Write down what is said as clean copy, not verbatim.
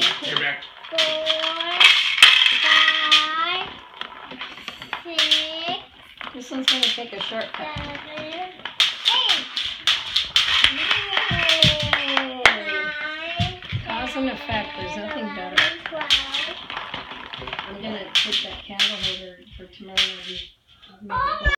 You're back. 4, 5, 6. This one's going to take a shortcut. 7, 8. Cause and effect. There's nothing better. 12. I'm going to take that candle holder for tomorrow and make it go